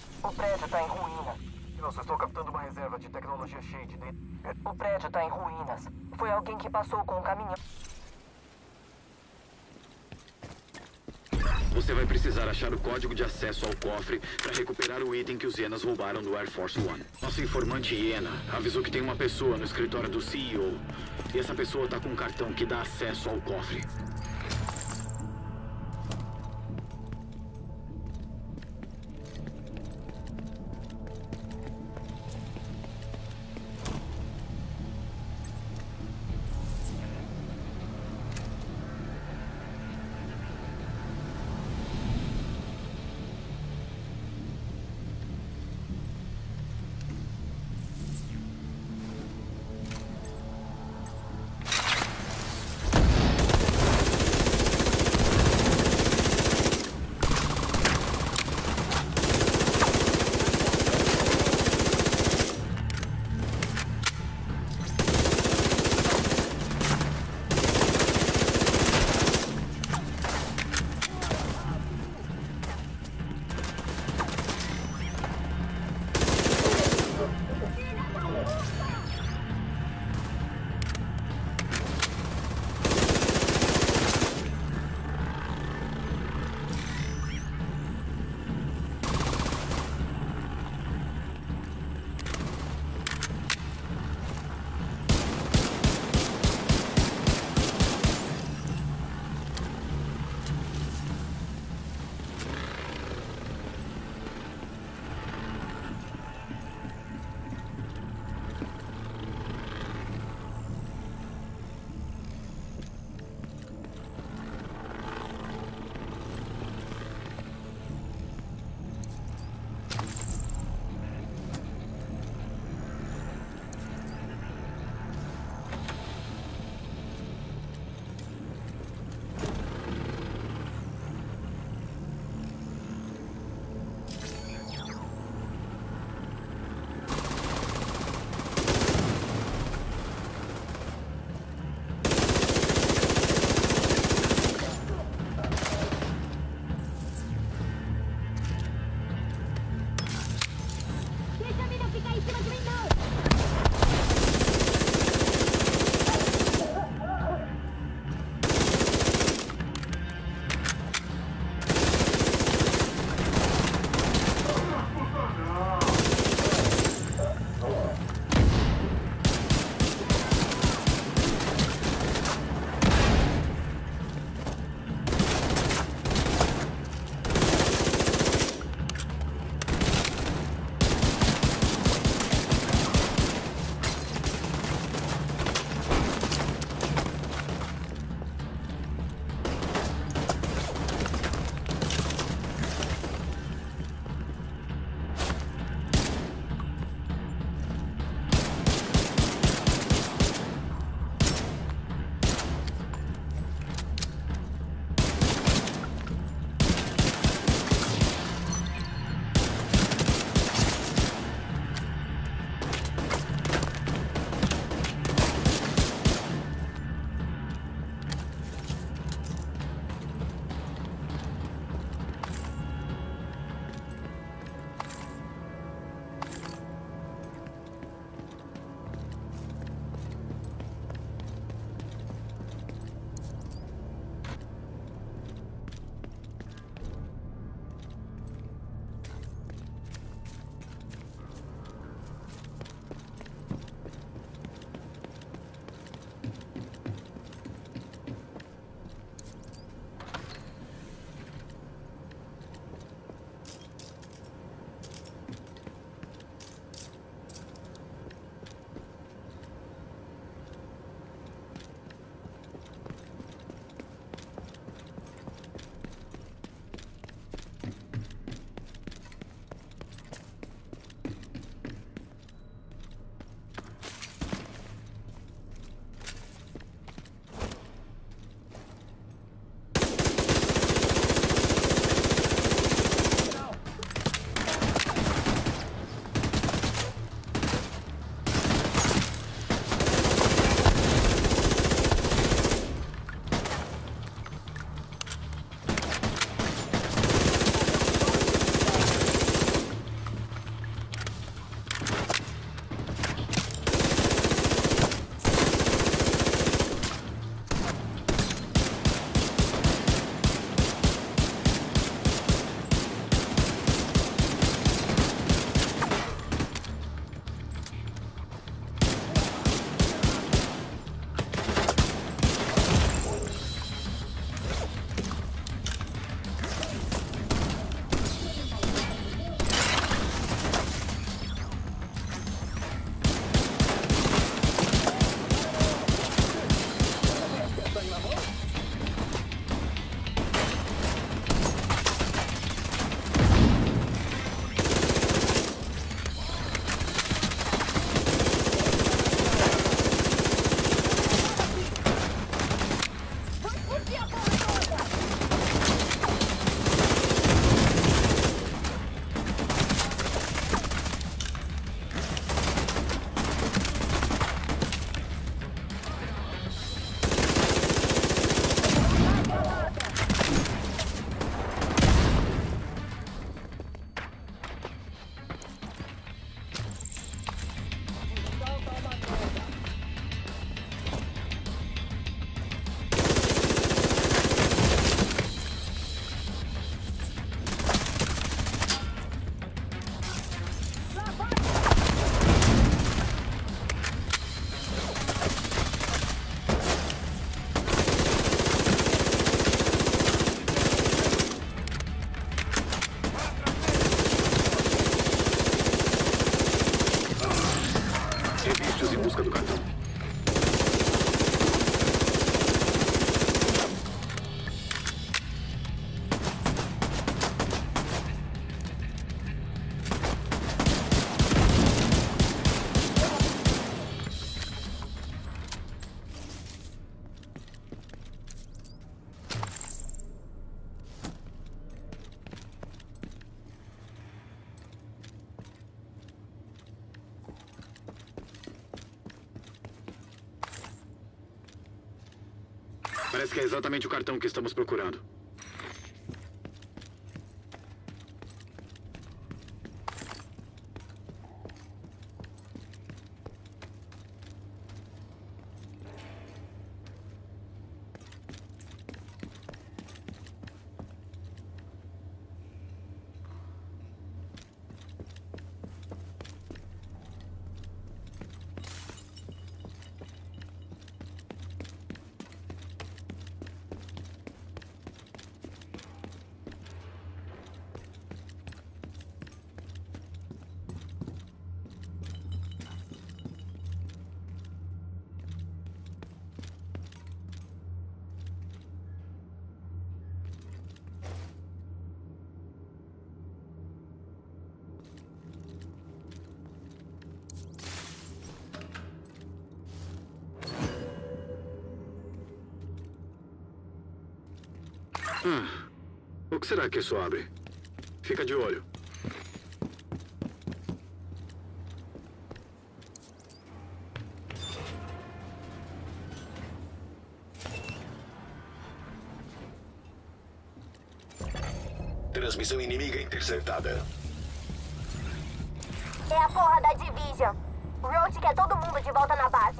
O prédio tá em ruínas. Eu só estou captando uma reserva de tecnologia Shade dentro. O prédio tá em ruínas. Foi alguém que passou com um caminhão. Você vai precisar achar o código de acesso ao cofre para recuperar o item que os hienas roubaram do Air Force One. Nosso informante hiena avisou que tem uma pessoa no escritório do CEO. E essa pessoa tá com um cartão que dá acesso ao cofre. Parece que é exatamente o cartão que estamos procurando. O que será que isso abre? Fica de olho. Transmissão inimiga interceptada. É a porra da Division. Roach quer todo mundo de volta na base.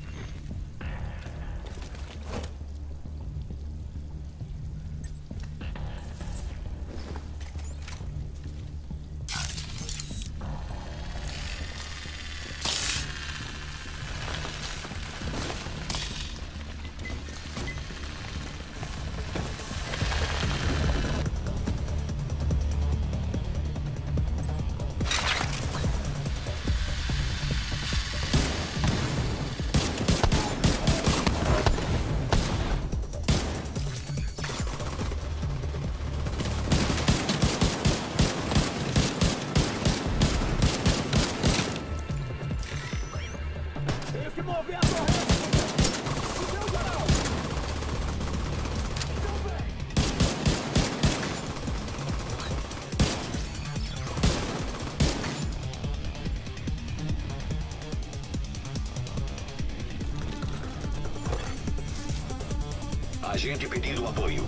Agente pedindo apoio.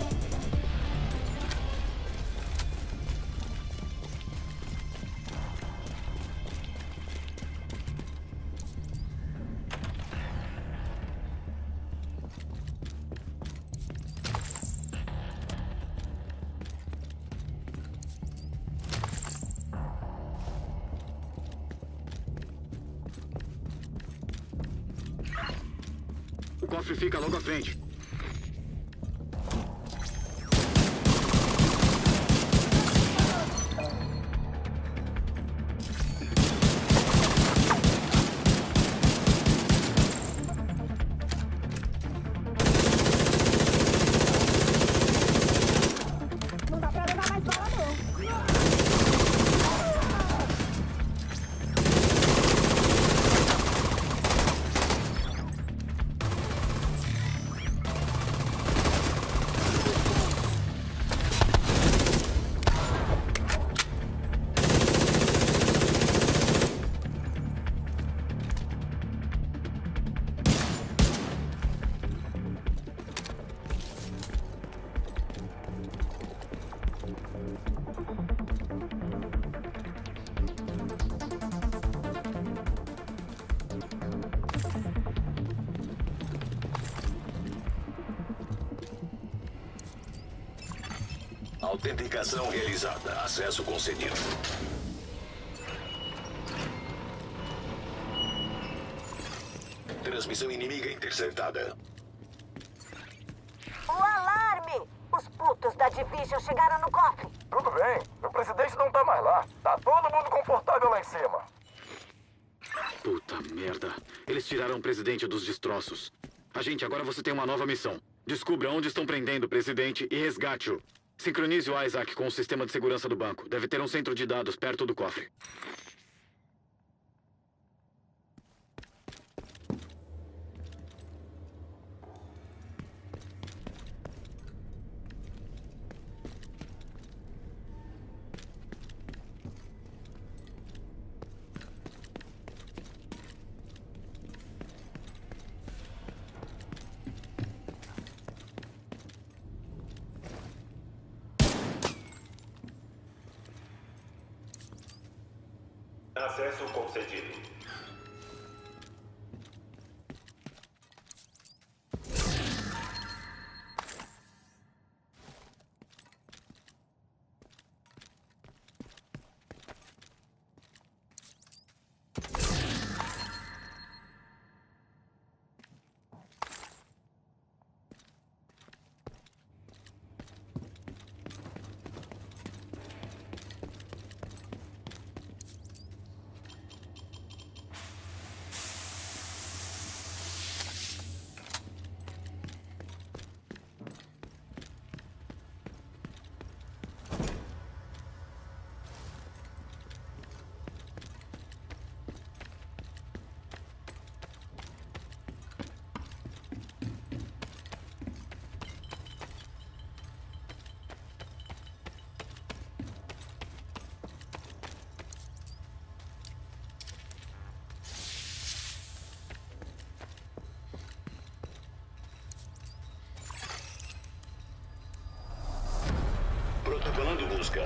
O cofre fica logo à frente. Não dá pra levar mais bala, não. Autenticação realizada. Acesso concedido. Transmissão inimiga interceptada. O alarme! Os putos da Division chegaram no cofre. Tudo bem. O presidente não tá mais lá. Tá todo mundo confortável lá em cima. Puta merda. Eles tiraram o presidente dos destroços. Agente, agora você tem uma nova missão. Descubra onde estão prendendo o presidente e resgate-o. Sincronize o Isaac com o sistema de segurança do banco. Deve ter um centro de dados perto do cofre. Acesso concedido. Protocolando busca.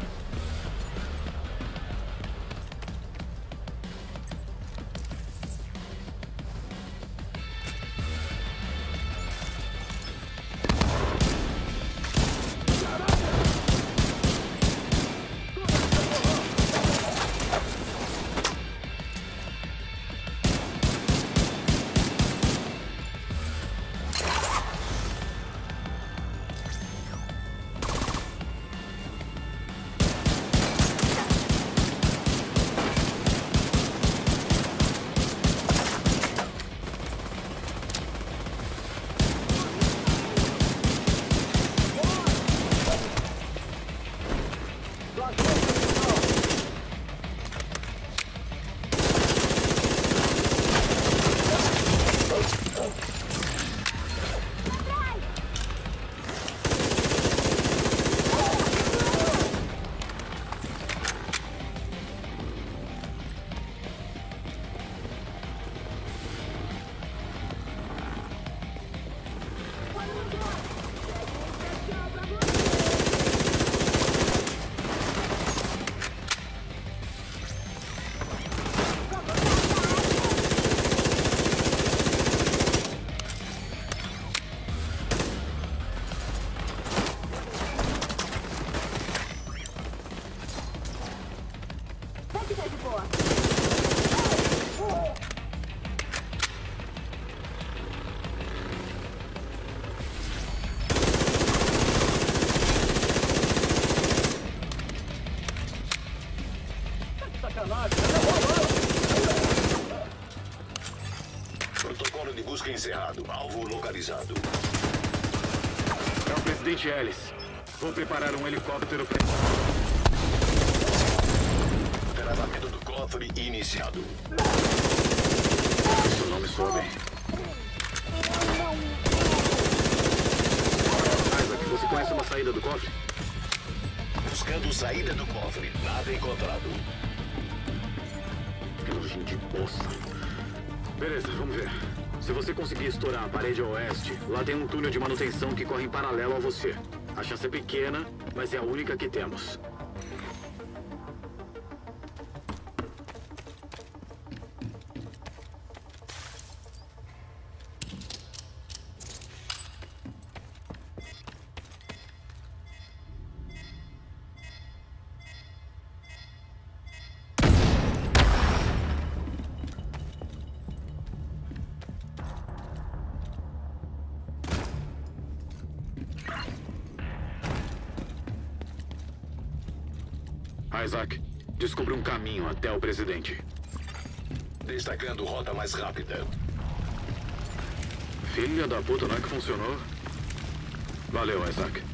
Protocolo de busca encerrado. Alvo localizado. É o presidente Ellis. Vou preparar um helicóptero para... Travamento do cofre iniciado. Isso não me soa bem. Isaac, você conhece uma saída do cofre? Buscando saída do cofre. Nada encontrado. Que nojinho de bosta. Beleza, vamos ver. Se você conseguir estourar a parede a oeste, lá tem um túnel de manutenção que corre em paralelo a você. A chance é pequena, mas é a única que temos. Isaac, descubra um caminho até o presidente. Destacando rota mais rápida. Filha da puta, não é que funcionou? Valeu, Isaac.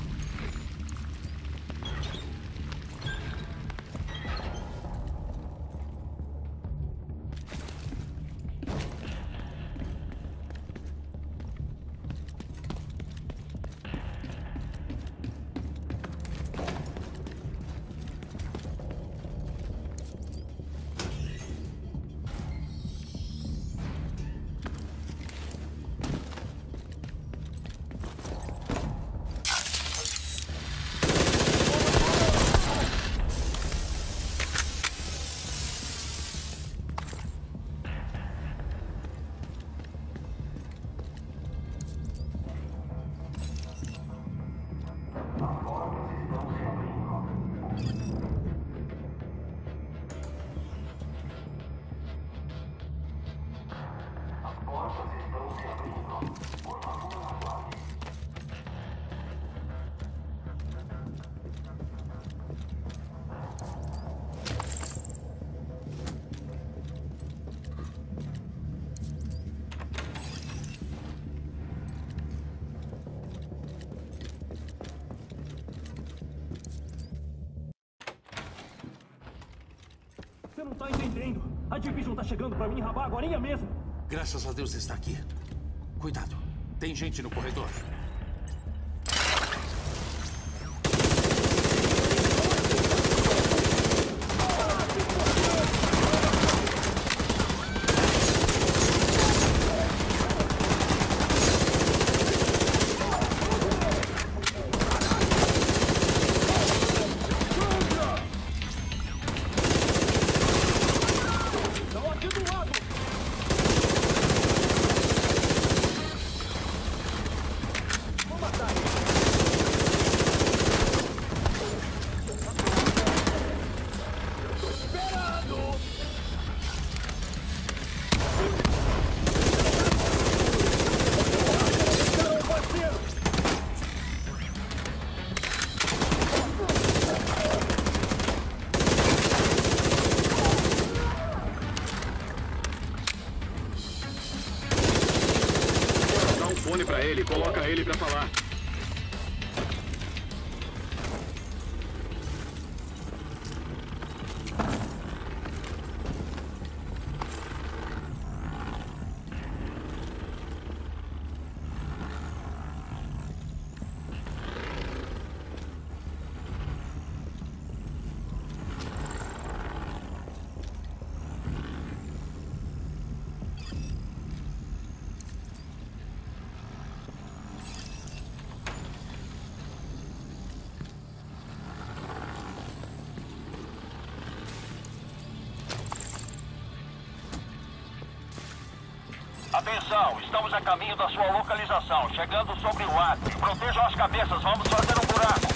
não tá entendendo. A Division tá chegando pra mim rabar agorinha mesmo. Graças a Deus está aqui. Cuidado. Tem gente no corredor. Pra ele, coloca ele pra falar. Atenção, estamos a caminho da sua localização, chegando sobre o átrio. Protejam as cabeças, vamos fazer um buraco.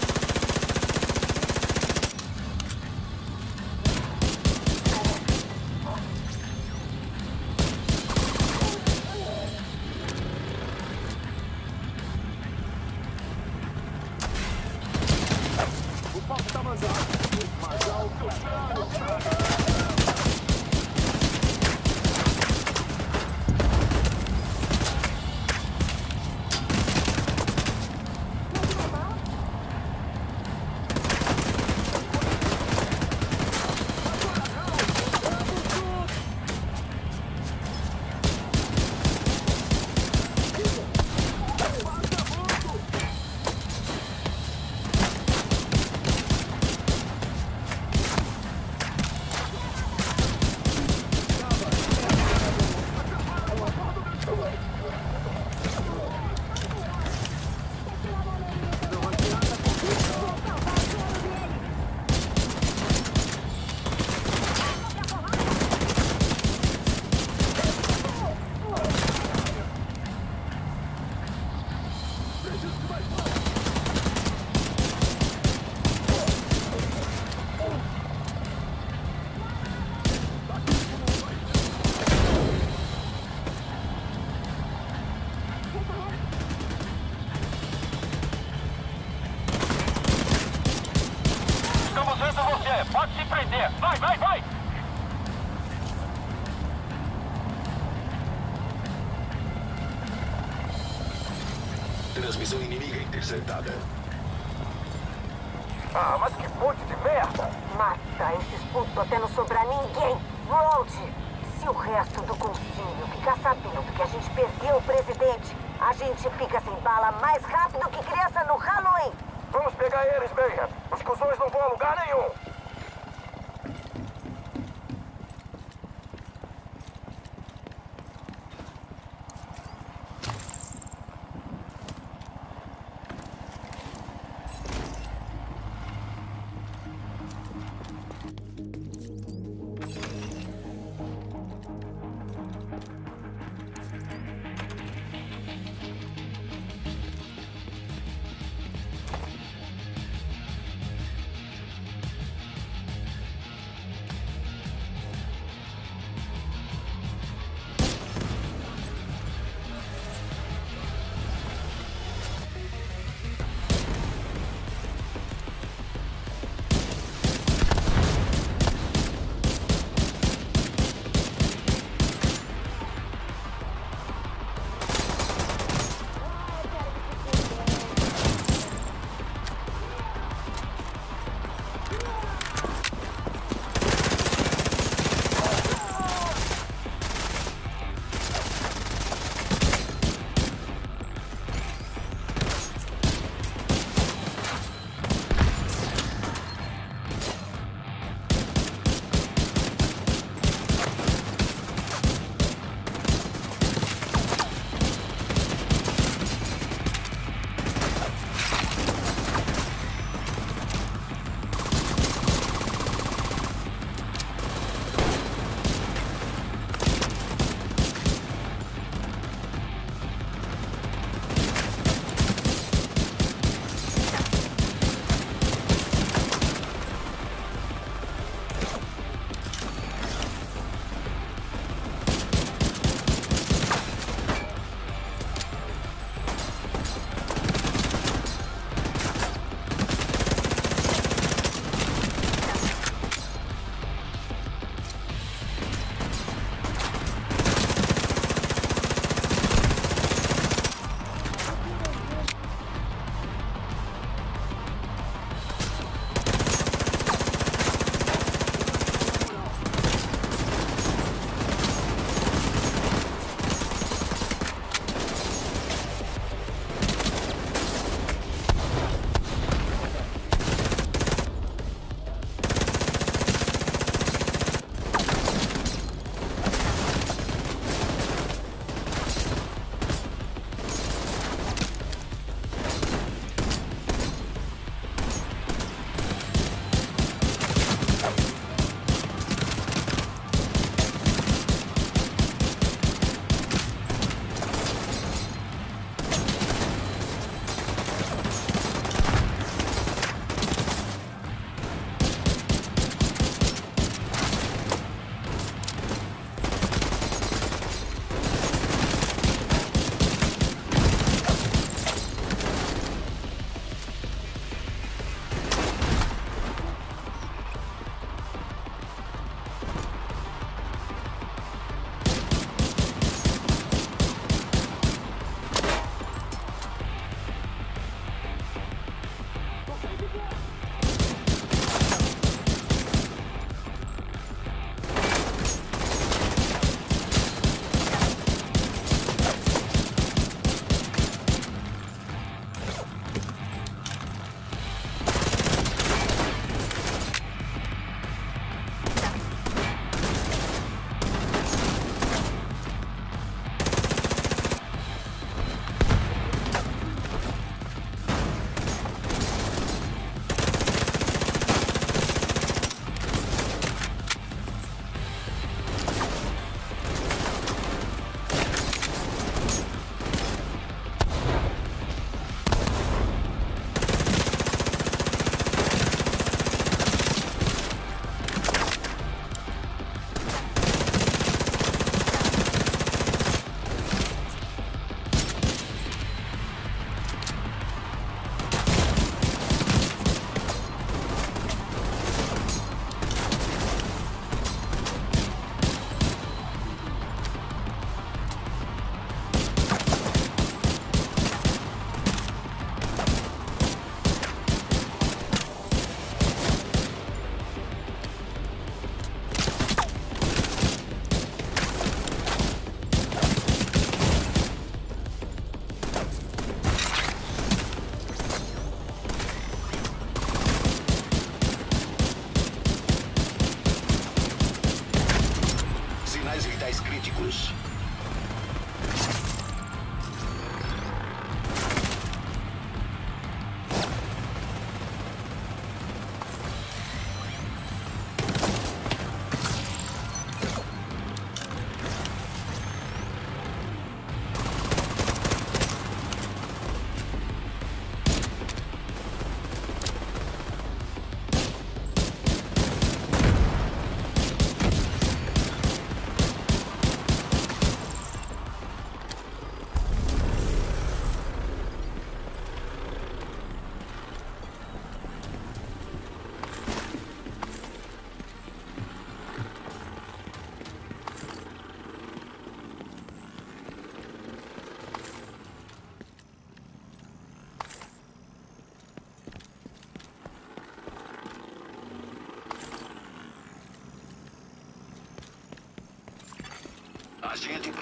O papo tá mandado. Mas alto, Pode se prender. Vai, vai, vai! Transmissão inimiga interceptada. Ah, mas que ponte de merda! Mata esses putos até não sobrar ninguém. Road, se o resto do conselho ficar sabendo que a gente perdeu o presidente, a gente fica sem bala mais rápido que criança no Halloween. Vamos pegar eles, Mayhem. Os cuzões não vão a lugar nenhum.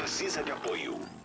precisa de apoio.